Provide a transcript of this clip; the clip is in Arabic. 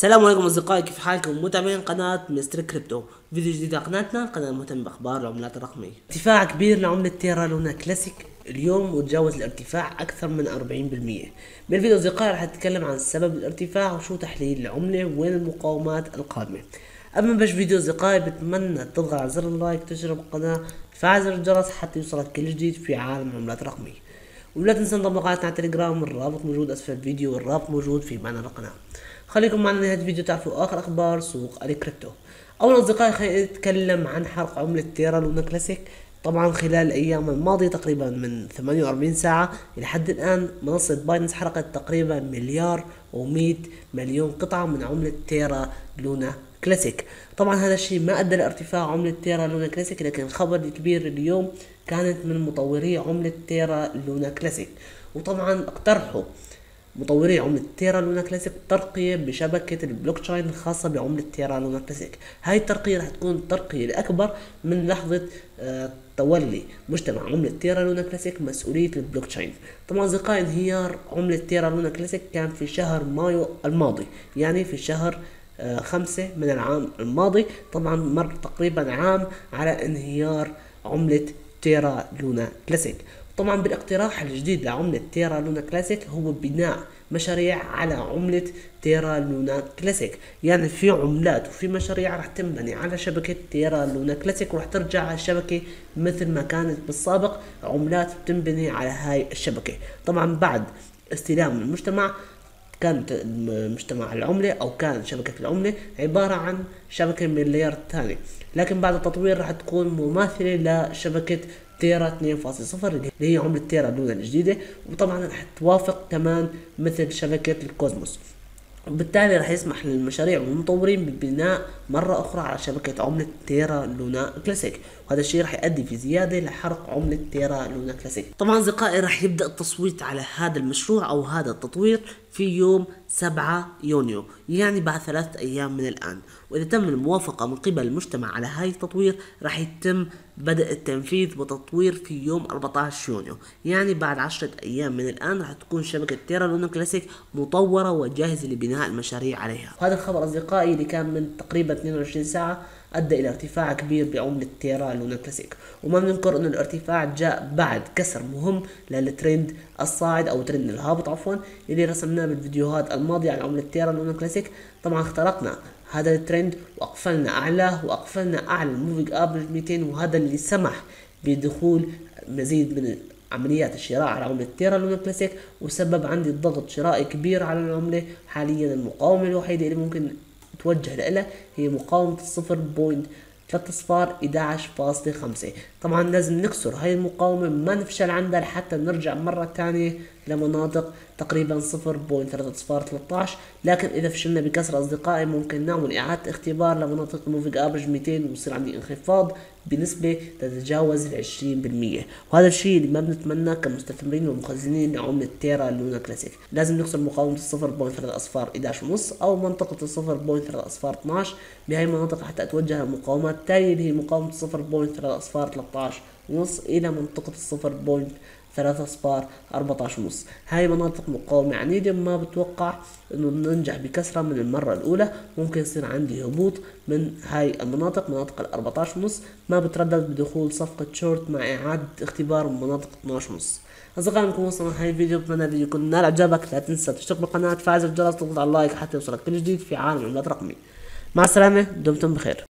السلام عليكم اصدقائي، كيف حالكم متابعين قناة مستر كريبتو؟ فيديو جديد على قناتنا، قناة مهتمة باخبار العملات الرقمية. ارتفاع كبير لعملة تيرا لونا كلاسيك اليوم، وتجاوز الارتفاع اكثر من 40%. بالفيديو اصدقائي راح اتكلم عن سبب الارتفاع وشو تحليل العملة وين المقاومات القادمة. قبل ما نبلش فيديو اصدقائي بتمنى تضغط على زر اللايك، تشترك بالقناة، تفعل زر الجرس حتى يوصلك كل جديد في عالم العملات الرقمية. ولا تنسى انضم لقناتنا على تليجرام، الرابط موجود اسفل الفيديو والرابط موجود في معنى القناة. خليكم معنا لنهاية الفيديو تعرفوا اخر اخبار سوق الكريبتو. اولا اصدقائي خلينا نتكلم عن حرق عملة تيرا لونا كلاسيك. طبعا خلال الايام الماضية تقريبا من 48 ساعة لحد الان منصة بايننس حرقت تقريبا مليار و100 مليون قطعة من عملة تيرا لونا كلاسيك. طبعا هذا الشيء ما ادى لارتفاع عملة تيرا لونا كلاسيك، لكن الخبر الكبير اليوم كانت من مطوري عملة تيرا لونا كلاسيك. وطبعا اقترحوا مطوري عملة تيرا لونا كلاسيك ترقية بشبكة البلوك تشين الخاصة بعملة تيرا لونا كلاسيك. هاي الترقية راح تكون الترقية الأكبر من لحظة تولي مجتمع عملة تيرا لونا كلاسيك مسؤولية البلوك تشين. طبعا أصدقائي انهيار عملة تيرا لونا كلاسيك كان في شهر مايو الماضي، يعني في شهر 5 من العام الماضي. طبعا مر تقريبا عام على انهيار عملة تيرا لونا كلاسيك. طبعا بالاقتراح الجديد لعملة تيرا لونا كلاسيك هو بناء مشاريع على عملة تيرا لونا كلاسيك، يعني في عملات وفي مشاريع راح تنبني على شبكة تيرا لونا كلاسيك وراح ترجع على الشبكة مثل ما كانت بالسابق، عملات بتنبني على هاي الشبكة. طبعا بعد استلام المجتمع كانت مجتمع العملة أو كان شبكة العملة عبارة عن شبكة من اللاير الثاني، لكن بعد التطوير راح تكون مماثلة لشبكة تيرا 2.0 اللي هي عملة تيرا لونا الجديدة، وطبعا راح توافق كمان مثل شبكة الكوزموس. وبالتالي راح يسمح للمشاريع والمطورين بالبناء مرة أخرى على شبكة عملة تيرا لونا كلاسيك، وهذا الشيء راح يؤدي في زيادة لحرق عملة تيرا لونا كلاسيك. طبعا أصدقائي راح يبدأ التصويت على هذا المشروع أو هذا التطوير في يوم 7 يونيو، يعني بعد 3 أيام من الآن. وإذا تم الموافقة من قبل المجتمع على هاي التطوير راح يتم بدء التنفيذ وتطوير في يوم 14 يونيو، يعني بعد 10 أيام من الآن راح تكون شبكة تيرا لونا كلاسيك مطورة وجاهزة لبناء المشاريع عليها. وهذا الخبر أصدقائي اللي كان من تقريبا 22 ساعة أدى إلى ارتفاع كبير بعملة تيرا لونا كلاسيك. وما بننكر أن الارتفاع جاء بعد كسر مهم للترند الصاعد أو ترند الهابط عفوا اللي رسمناه بالفيديوهات الماضية عن عملة تيرا لونا كلاسيك. طبعا اخترقنا هذا الترند واقفلنا اعلاه واقفلنا اعلى الموفينج افريج 200، وهذا اللي سمح بدخول مزيد من عمليات الشراء على عملة تيرا لونا كلاسيك، وسبب عندي ضغط شرائي كبير على العملة. حاليا المقاومة الوحيدة اللي ممكن توجه لها هي مقاومة 0.311.5. طبعا لازم نكسر هاي المقاومة، ما نفشل عندها لحتى نرجع مرة تانية لمناطق تقريبا 0.313. لكن اذا فشلنا بكسر اصدقائي ممكن نعمل اعادة اختبار لمناطق الموفينج افريج 200 ويصير عندي انخفاض بنسبة تتجاوز 20%، وهذا الشيء اللي ما بنتمناه كمستثمرين ومخزنين لعملة تيرا لونا كلاسيك. لازم نكسر مقاومة 0.311.5 او منطقة 0.312. بهاي المناطق حتى اتوجه للمقاومات التالية اللي هي مقاومة 0.313 ونص الى منطقة 0.314.5. هاي مناطق مقاومة عنيدة، ما بتوقع انه ننجح بكسرها من المرة الاولى. ممكن يصير عندي هبوط من هاي المناطق، مناطق ال 14.5. ما بتردد بدخول صفقة شورت مع اعادة اختبار من مناطق 12.5. اصدقائي نكون وصلنا لهاي الفيديو، بتمنى الفيديو يكون نال اعجابك. لا تنسى تشترك بالقناة، تفعل زر الجرس، تضغط على اللايك حتى يوصلك كل جديد في عالم العملات الرقمية. مع السلامة، دمتم بخير.